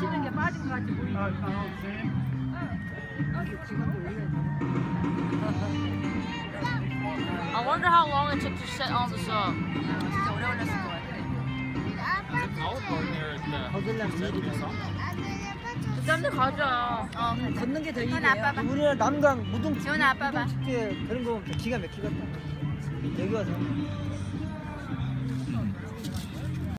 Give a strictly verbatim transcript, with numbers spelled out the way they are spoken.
빠지는 게 빠진 것 같이 보이네. I wonder how long it took to set all this up. 진짜 오래 걸렸을 것 같아. 거들려면 일이다. 딴 데 가자. 어. 걷는 게 더 일이에요. 아빠 봐. 우리나라 남강 무등 지훈아, 아빠 봐. 축제 그런 거 보면 기가 막히겠다. 여기 와서.